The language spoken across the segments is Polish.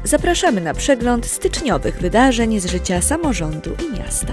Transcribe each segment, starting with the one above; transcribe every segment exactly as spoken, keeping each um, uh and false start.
Zapraszamy na przegląd styczniowych wydarzeń z życia samorządu i miasta.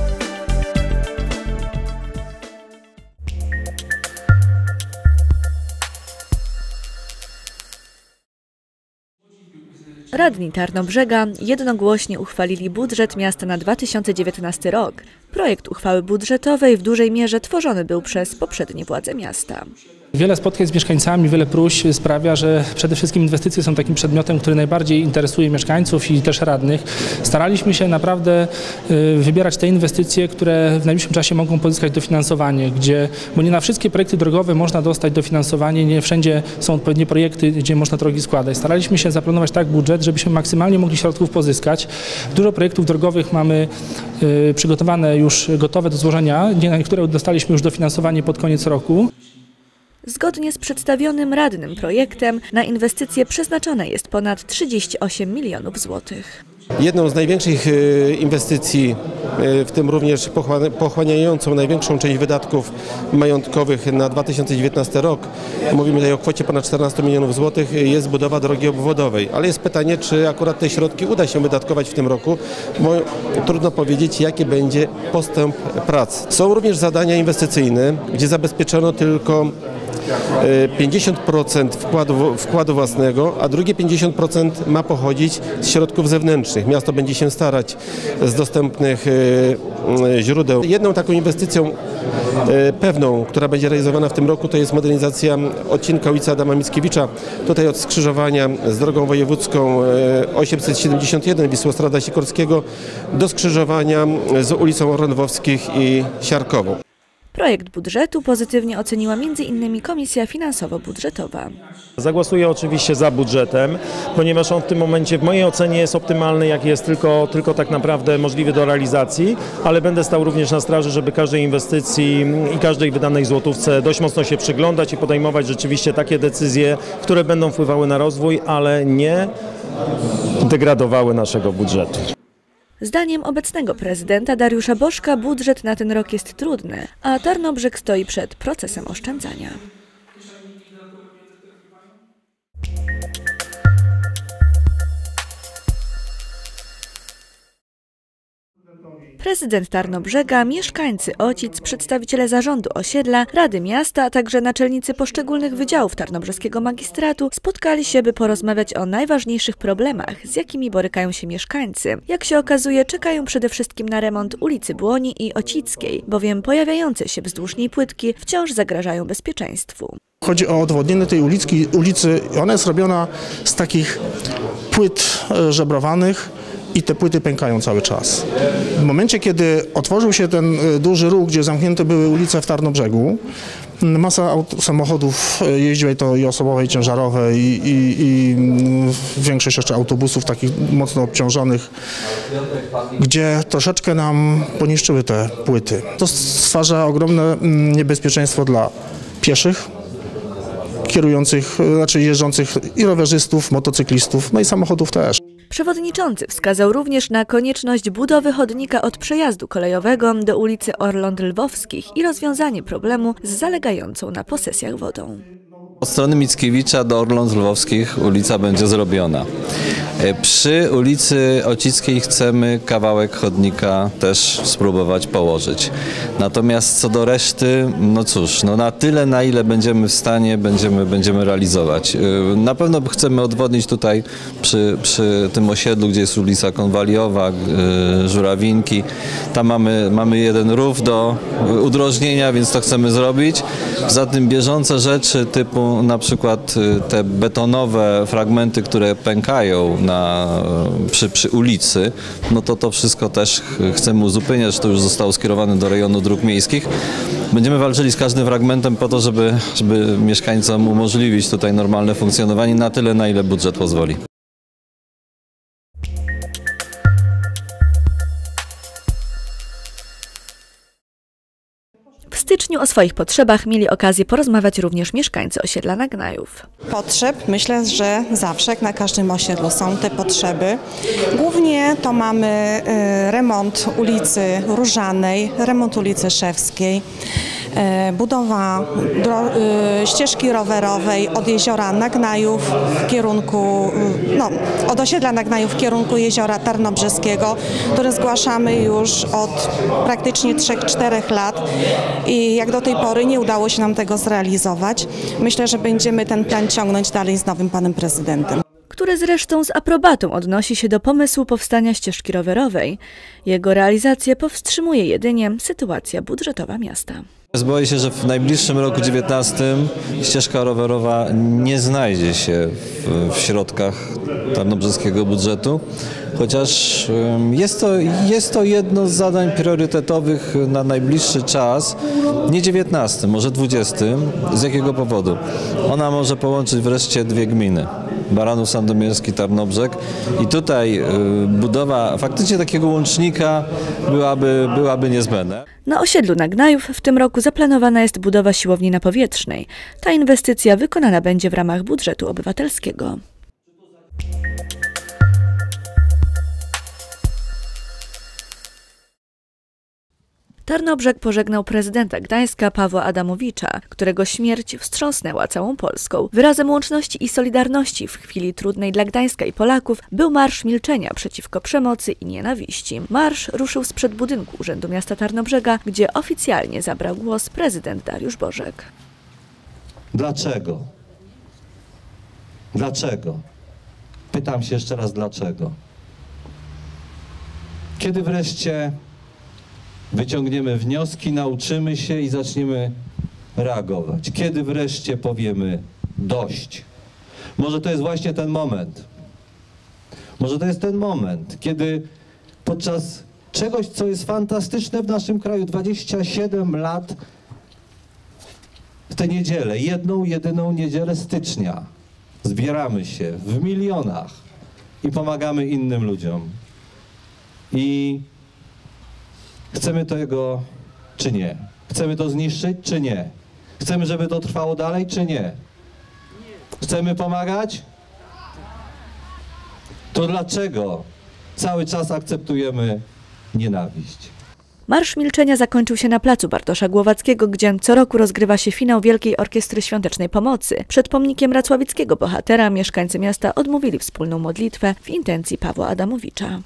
Radni Tarnobrzega jednogłośnie uchwalili budżet miasta na dwa tysiące dziewiętnasty rok. Projekt uchwały budżetowej w dużej mierze tworzony był przez poprzednie władze miasta. Wiele spotkań z mieszkańcami, wiele próśb sprawia, że przede wszystkim inwestycje są takim przedmiotem, który najbardziej interesuje mieszkańców i też radnych. Staraliśmy się naprawdę wybierać te inwestycje, które w najbliższym czasie mogą pozyskać dofinansowanie, gdzie, bo nie na wszystkie projekty drogowe można dostać dofinansowanie, nie wszędzie są odpowiednie projekty, gdzie można drogi składać. Staraliśmy się zaplanować tak budżet, żebyśmy maksymalnie mogli środków pozyskać. Dużo projektów drogowych mamy przygotowane już gotowe do złożenia, na niektóre dostaliśmy już dofinansowanie pod koniec roku. Zgodnie z przedstawionym radnym projektem na inwestycje przeznaczone jest ponad trzydzieści osiem milionów złotych. Jedną z największych inwestycji, w tym również pochłaniającą największą część wydatków majątkowych na dwa tysiące dziewiętnasty rok, mówimy tutaj o kwocie ponad czternastu milionów złotych, jest budowa drogi obwodowej. Ale jest pytanie, czy akurat te środki uda się wydatkować w tym roku, bo trudno powiedzieć, jaki będzie postęp prac. Są również zadania inwestycyjne, gdzie zabezpieczono tylko pięćdziesiąt procent wkładu, wkładu własnego, a drugie pięćdziesiąt procent ma pochodzić z środków zewnętrznych. Miasto będzie się starać z dostępnych źródeł. Jedną taką inwestycją pewną, która będzie realizowana w tym roku, to jest modernizacja odcinka ulicy Adama Mickiewicza. Tutaj od skrzyżowania z drogą wojewódzką osiemset siedemdziesiąt jeden Wisłostrada Sikorskiego do skrzyżowania z ulicą Orlądowskich i Siarkową. Projekt budżetu pozytywnie oceniła między innymi Komisja Finansowo-Budżetowa. Zagłosuję oczywiście za budżetem, ponieważ on w tym momencie w mojej ocenie jest optymalny, jak jest tylko, tylko tak naprawdę możliwy do realizacji, ale będę stał również na straży, żeby każdej inwestycji i każdej wydanej złotówce dość mocno się przyglądać i podejmować rzeczywiście takie decyzje, które będą wpływały na rozwój, ale nie degradowały naszego budżetu. Zdaniem obecnego prezydenta Dariusza Bożka budżet na ten rok jest trudny, a Tarnobrzeg stoi przed procesem oszczędzania. Prezydent Tarnobrzega, mieszkańcy Ocic, przedstawiciele zarządu osiedla, Rady Miasta, a także naczelnicy poszczególnych wydziałów tarnobrzeskiego magistratu spotkali się, by porozmawiać o najważniejszych problemach, z jakimi borykają się mieszkańcy. Jak się okazuje, czekają przede wszystkim na remont ulicy Błoni i Ocickiej, bowiem pojawiające się wzdłuż niej płytki wciąż zagrażają bezpieczeństwu. Chodzi o odwodnienie tej uliczki, ulicy. Ona jest robiona z takich płyt żebrowanych. I te płyty pękają cały czas. W momencie, kiedy otworzył się ten duży ruch, gdzie zamknięte były ulice w Tarnobrzegu, masa aut samochodów jeździła, to i osobowe, i ciężarowe, i, i, i większość jeszcze autobusów takich mocno obciążonych, gdzie troszeczkę nam poniszczyły te płyty. To stwarza ogromne niebezpieczeństwo dla pieszych, kierujących, znaczy jeżdżących i rowerzystów, motocyklistów, no i samochodów też. Przewodniczący wskazał również na konieczność budowy chodnika od przejazdu kolejowego do ulicy Orląt Lwowskich i rozwiązanie problemu z zalegającą na posesjach wodą. Od strony Mickiewicza do Orląt Lwowskich ulica będzie zrobiona. Przy ulicy Ocickiej chcemy kawałek chodnika też spróbować położyć. Natomiast co do reszty, no cóż, no na tyle, na ile będziemy w stanie, będziemy, będziemy realizować. Na pewno chcemy odwodnić tutaj przy, przy tym osiedlu, gdzie jest ulica Konwaliowa, Żurawinki. Tam mamy, mamy jeden rów do udrożnienia, więc to chcemy zrobić. Poza tym bieżące rzeczy typu na przykład te betonowe fragmenty, które pękają na, przy, przy ulicy, no to to wszystko też chcemy uzupełniać, to już zostało skierowane do rejonu dróg miejskich. Będziemy walczyli z każdym fragmentem po to, żeby, żeby mieszkańcom umożliwić tutaj normalne funkcjonowanie na tyle, na ile budżet pozwoli. W styczniu o swoich potrzebach mieli okazję porozmawiać również mieszkańcy osiedla Nagnajów. Potrzeb myślę, że zawsze, jak na każdym osiedlu, są te potrzeby. Głównie to mamy remont ulicy Różanej, remont ulicy Szewskiej, budowa ścieżki rowerowej od jeziora Nagnajów w kierunku, no, od osiedla Nagnajów w kierunku jeziora Tarnobrzeskiego, który zgłaszamy już od praktycznie trzech czterech lat i jak do tej pory nie udało się nam tego zrealizować. Myślę, że będziemy ten plan ciągnąć dalej z nowym panem prezydentem, który zresztą z aprobatą odnosi się do pomysłu powstania ścieżki rowerowej. Jego realizację powstrzymuje jedynie sytuacja budżetowa miasta. Boję się, że w najbliższym roku dziewiętnastym ścieżka rowerowa nie znajdzie się w, w środkach tarnobrzeskiego budżetu, chociaż jest to, jest to jedno z zadań priorytetowych na najbliższy czas, nie dziewiętnastym, może dwudziestym. Z jakiego powodu? Ona może połączyć wreszcie dwie gminy. Baranów Sandomierski, Tarnobrzeg i tutaj y, budowa faktycznie takiego łącznika byłaby, byłaby niezbędna. Na osiedlu Nagnajów w tym roku zaplanowana jest budowa siłowni napowietrznej. Ta inwestycja wykonana będzie w ramach budżetu obywatelskiego. Tarnobrzeg pożegnał prezydenta Gdańska Pawła Adamowicza, którego śmierć wstrząsnęła całą Polską. Wyrazem łączności i solidarności w chwili trudnej dla Gdańska i Polaków był Marsz Milczenia przeciwko przemocy i nienawiści. Marsz ruszył sprzed budynku Urzędu Miasta Tarnobrzega, gdzie oficjalnie zabrał głos prezydent Dariusz Bożek. Dlaczego? Dlaczego? Pytam się jeszcze raz dlaczego. Kiedy wreszcie wyciągniemy wnioski, nauczymy się i zaczniemy reagować? Kiedy wreszcie powiemy dość? Może to jest właśnie ten moment. Może to jest ten moment, kiedy podczas czegoś, co jest fantastyczne w naszym kraju, dwadzieścia siedem lat, w tę niedzielę, jedną, jedyną niedzielę stycznia, zbieramy się w milionach i pomagamy innym ludziom. I chcemy tego, czy nie? Chcemy to zniszczyć, czy nie? Chcemy, żeby to trwało dalej, czy nie? Chcemy pomagać? To dlaczego cały czas akceptujemy nienawiść? Marsz Milczenia zakończył się na placu Bartosza Głowackiego, gdzie co roku rozgrywa się finał Wielkiej Orkiestry Świątecznej Pomocy. Przed pomnikiem racławickiego bohatera mieszkańcy miasta odmówili wspólną modlitwę w intencji Pawła Adamowicza.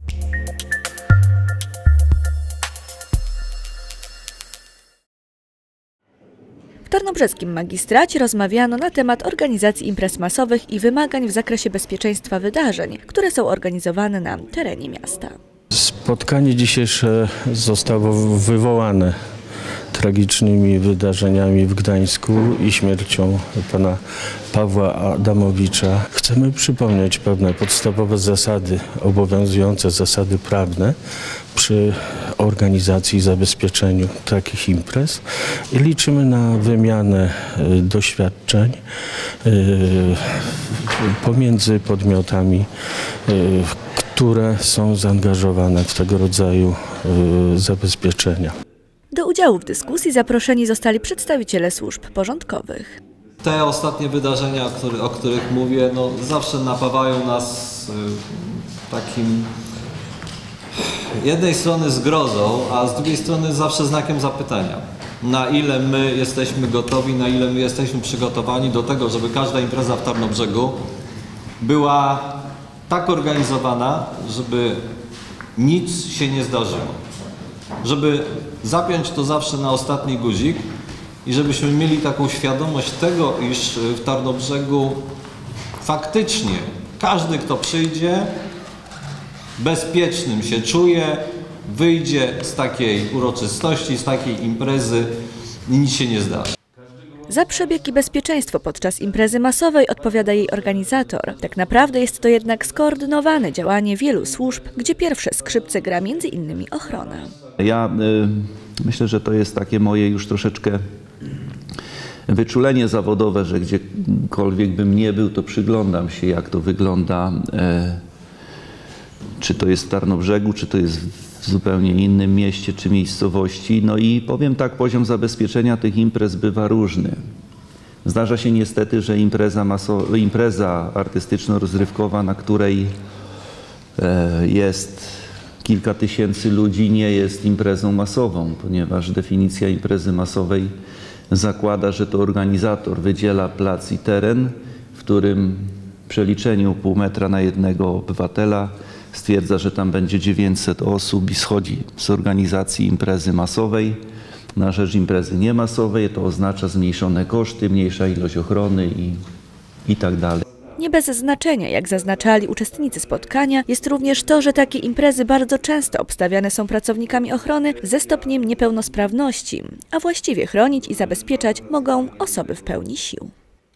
W tarnobrzeskim magistracie rozmawiano na temat organizacji imprez masowych i wymagań w zakresie bezpieczeństwa wydarzeń, które są organizowane na terenie miasta. Spotkanie dzisiejsze zostało wywołane tragicznymi wydarzeniami w Gdańsku i śmiercią pana Pawła Adamowicza. Chcemy przypomnieć pewne podstawowe zasady, obowiązujące zasady prawne przy organizacji i zabezpieczeniu takich imprez i liczymy na wymianę doświadczeń pomiędzy podmiotami, które są zaangażowane w tego rodzaju zabezpieczenia. Do udziału w dyskusji zaproszeni zostali przedstawiciele służb porządkowych. Te ostatnie wydarzenia, o których, o których mówię, no, zawsze napawają nas y, takim jednej strony zgrozą, a z drugiej strony zawsze znakiem zapytania. Na ile my jesteśmy gotowi, na ile my jesteśmy przygotowani do tego, żeby każda impreza w Tarnobrzegu była tak organizowana, żeby nic się nie zdarzyło. Żeby zapiąć to zawsze na ostatni guzik i żebyśmy mieli taką świadomość tego, iż w Tarnobrzegu faktycznie każdy, kto przyjdzie, bezpiecznym się czuje, wyjdzie z takiej uroczystości, z takiej imprezy i nic się nie zdarzy. Za przebieg i bezpieczeństwo podczas imprezy masowej odpowiada jej organizator. Tak naprawdę jest to jednak skoordynowane działanie wielu służb, gdzie pierwsze skrzypce gra między innymi ochrona. Ja y, myślę, że to jest takie moje już troszeczkę wyczulenie zawodowe, że gdziekolwiek bym nie był, to przyglądam się, jak to wygląda, y, czy to jest w Tarnobrzegu, czy to jest w zupełnie innym mieście czy miejscowości. No i powiem tak, poziom zabezpieczenia tych imprez bywa różny. Zdarza się niestety, że impreza, maso, impreza artystyczno-rozrywkowa, na której e, jest kilka tysięcy ludzi nie jest imprezą masową, ponieważ definicja imprezy masowej zakłada, że to organizator wydziela plac i teren, w którym w przeliczeniu pół metra na jednego obywatela stwierdza, że tam będzie dziewięćset osób i schodzi z organizacji imprezy masowej na rzecz imprezy niemasowej. To oznacza zmniejszone koszty, mniejsza ilość ochrony i, i tak dalej. Nie bez znaczenia, jak zaznaczali uczestnicy spotkania, jest również to, że takie imprezy bardzo często obstawiane są pracownikami ochrony ze stopniem niepełnosprawności, a właściwie chronić i zabezpieczać mogą osoby w pełni sił.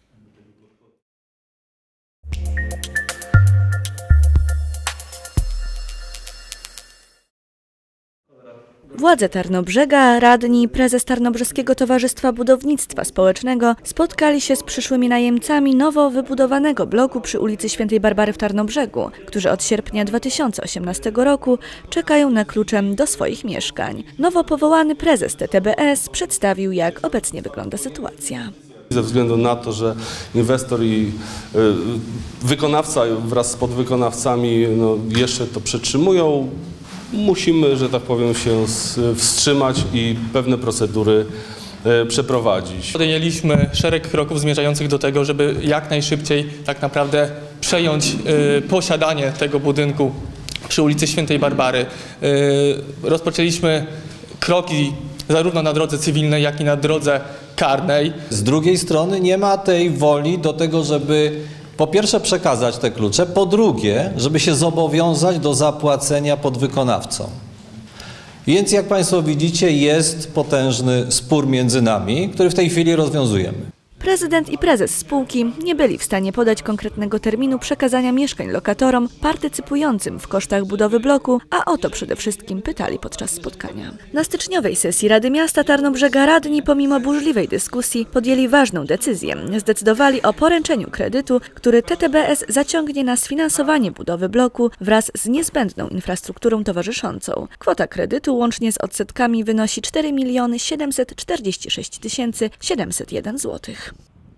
Władze Tarnobrzega, radni, prezes Tarnobrzeskiego Towarzystwa Budownictwa Społecznego spotkali się z przyszłymi najemcami nowo wybudowanego bloku przy ulicy Świętej Barbary w Tarnobrzegu, którzy od sierpnia dwa tysiące osiemnastego roku czekają na klucze do swoich mieszkań. Nowo powołany prezes T T B S przedstawił, jak obecnie wygląda sytuacja. Ze względu na to, że inwestor i wykonawca wraz z podwykonawcami no, jeszcze to przetrzymują, musimy, że tak powiem, się wstrzymać i pewne procedury przeprowadzić. Podjęliśmy szereg kroków zmierzających do tego, żeby jak najszybciej tak naprawdę przejąć y, posiadanie tego budynku przy ulicy Świętej Barbary. Y, rozpoczęliśmy kroki zarówno na drodze cywilnej, jak i na drodze karnej. Z drugiej strony nie ma tej woli do tego, żeby po pierwsze przekazać te klucze, po drugie, żeby się zobowiązać do zapłacenia podwykonawcom. Więc jak Państwo widzicie, jest potężny spór między nami, który w tej chwili rozwiązujemy. Prezydent i prezes spółki nie byli w stanie podać konkretnego terminu przekazania mieszkań lokatorom partycypującym w kosztach budowy bloku, a o to przede wszystkim pytali podczas spotkania. Na styczniowej sesji Rady Miasta Tarnobrzega radni pomimo burzliwej dyskusji podjęli ważną decyzję. Zdecydowali o poręczeniu kredytu, który T T B S zaciągnie na sfinansowanie budowy bloku wraz z niezbędną infrastrukturą towarzyszącą. Kwota kredytu łącznie z odsetkami wynosi cztery miliony siedemset czterdzieści sześć tysięcy siedemset jeden złotych.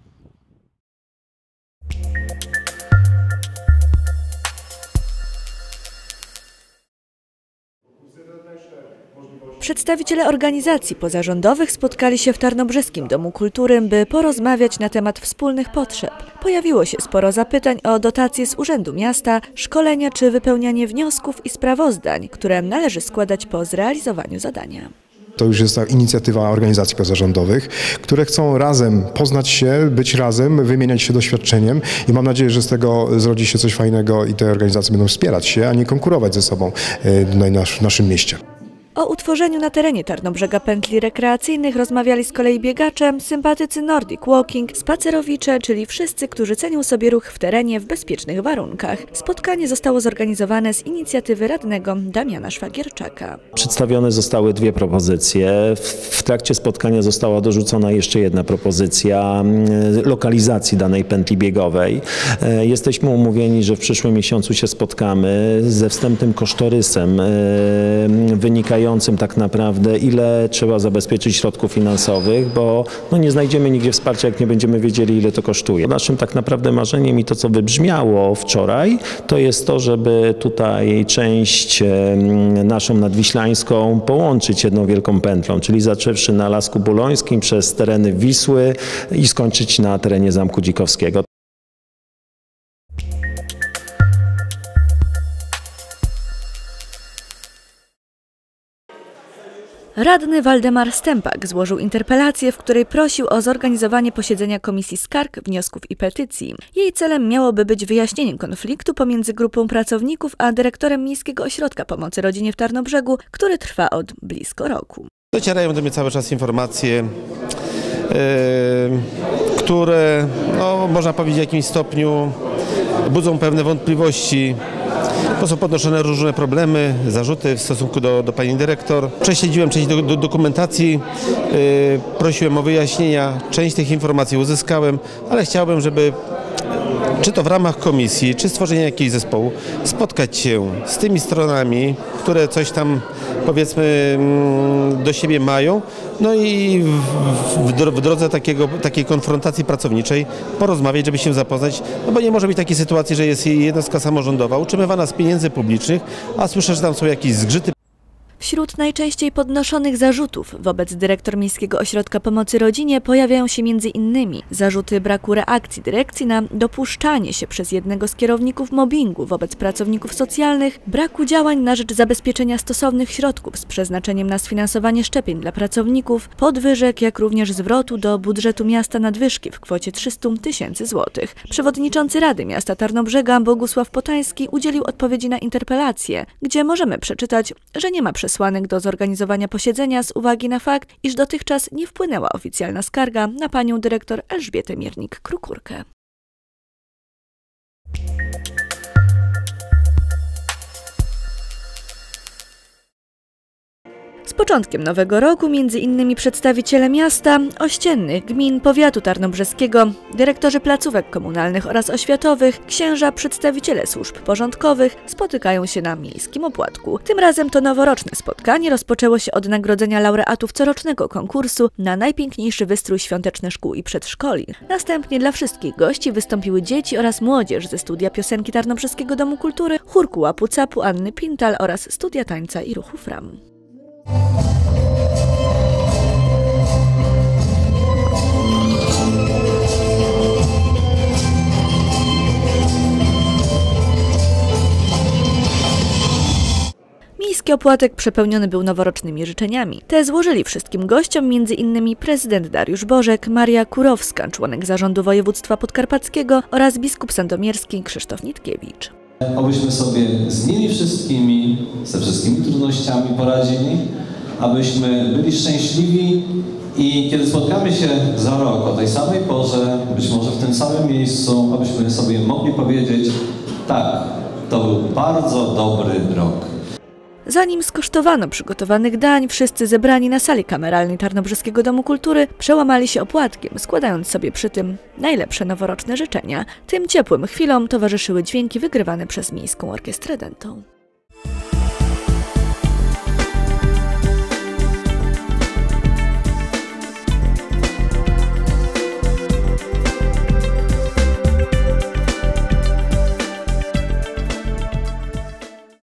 Przedstawiciele organizacji pozarządowych spotkali się w Tarnobrzeskim Domu Kultury, by porozmawiać na temat wspólnych potrzeb. Pojawiło się sporo zapytań o dotacje z Urzędu Miasta, szkolenia czy wypełnianie wniosków i sprawozdań, które należy składać po zrealizowaniu zadania. To już jest ta inicjatywa organizacji pozarządowych, które chcą razem poznać się, być razem, wymieniać się doświadczeniem i mam nadzieję, że z tego zrodzi się coś fajnego i te organizacje będą wspierać się, a nie konkurować ze sobą w naszym mieście. O utworzeniu na terenie Tarnobrzega pętli rekreacyjnych rozmawiali z kolei biegacze, sympatycy Nordic Walking, spacerowicze, czyli wszyscy, którzy cenią sobie ruch w terenie w bezpiecznych warunkach. Spotkanie zostało zorganizowane z inicjatywy radnego Damiana Szwagierczaka. Przedstawione zostały dwie propozycje. W trakcie spotkania została dorzucona jeszcze jedna propozycja lokalizacji danej pętli biegowej. Jesteśmy umówieni, że w przyszłym miesiącu się spotkamy ze wstępnym kosztorysem wynikającym tak naprawdę, ile trzeba zabezpieczyć środków finansowych, bo no, nie znajdziemy nigdzie wsparcia, jak nie będziemy wiedzieli, ile to kosztuje. Naszym tak naprawdę marzeniem i to, co wybrzmiało wczoraj, to jest to, żeby tutaj część naszą nadwiślańską połączyć jedną wielką pętlą, czyli zaczęwszy na Lasku Bulońskim przez tereny Wisły i skończyć na terenie Zamku Dzikowskiego. Radny Waldemar Stępak złożył interpelację, w której prosił o zorganizowanie posiedzenia Komisji Skarg, Wniosków i Petycji. Jej celem miałoby być wyjaśnieniem konfliktu pomiędzy grupą pracowników a dyrektorem Miejskiego Ośrodka Pomocy Rodzinie w Tarnobrzegu, który trwa od blisko roku. Docierają do mnie cały czas informacje, yy, które, no, można powiedzieć, w jakimś stopniu budzą pewne wątpliwości. Bo są podnoszone różne problemy, zarzuty w stosunku do, do pani dyrektor. Prześledziłem część do, do dokumentacji, yy, prosiłem o wyjaśnienia, część tych informacji uzyskałem, ale chciałbym, żeby czy to w ramach komisji, czy stworzenia jakiegoś zespołu, spotkać się z tymi stronami, które coś tam, powiedzmy, do siebie mają, no i w, w drodze takiego, takiej konfrontacji pracowniczej porozmawiać, żeby się zapoznać, no bo nie może być takiej sytuacji, że jest jednostka samorządowa utrzymywana z pieniędzy publicznych, a słyszę, że tam są jakieś zgrzyty. Wśród najczęściej podnoszonych zarzutów wobec dyrektor Miejskiego Ośrodka Pomocy Rodzinie pojawiają się między innymi zarzuty braku reakcji dyrekcji na dopuszczanie się przez jednego z kierowników mobbingu wobec pracowników socjalnych, braku działań na rzecz zabezpieczenia stosownych środków z przeznaczeniem na sfinansowanie szczepień dla pracowników, podwyżek, jak również zwrotu do budżetu miasta nadwyżki w kwocie trzysta tysięcy złotych. Przewodniczący Rady Miasta Tarnobrzega Bogusław Potański udzielił odpowiedzi na interpelację, gdzie możemy przeczytać, że nie ma przesłanek do zorganizowania posiedzenia z uwagi na fakt, iż dotychczas nie wpłynęła oficjalna skarga na panią dyrektor Elżbietę Miernik-Krukurkę. Z początkiem nowego roku między innymi przedstawiciele miasta, ościennych gmin powiatu tarnobrzeskiego, dyrektorzy placówek komunalnych oraz oświatowych, księża, przedstawiciele służb porządkowych spotykają się na Miejskim Opłatku. Tym razem to noworoczne spotkanie rozpoczęło się od nagrodzenia laureatów corocznego konkursu na najpiękniejszy wystrój świąteczny szkół i przedszkoli. Następnie dla wszystkich gości wystąpiły dzieci oraz młodzież ze studia piosenki Tarnobrzeskiego Domu Kultury, chórku Łapu-Capu Anny Pintal oraz studia tańca i ruchu Fram. Miejski Opłatek przepełniony był noworocznymi życzeniami. Te złożyli wszystkim gościom między innymi prezydent Dariusz Bożek, Maria Kurowska, członek zarządu województwa podkarpackiego oraz biskup sandomierski Krzysztof Nitkiewicz. Abyśmy sobie z nimi wszystkimi, ze wszystkimi trudnościami poradzili, abyśmy byli szczęśliwi i kiedy spotkamy się za rok o tej samej porze, być może w tym samym miejscu, abyśmy sobie mogli powiedzieć, tak, to był bardzo dobry rok. Zanim skosztowano przygotowanych dań, wszyscy zebrani na sali kameralnej Tarnobrzeskiego Domu Kultury przełamali się opłatkiem, składając sobie przy tym najlepsze noworoczne życzenia. Tym ciepłym chwilom towarzyszyły dźwięki wygrywane przez Miejską Orkiestrę Dentą.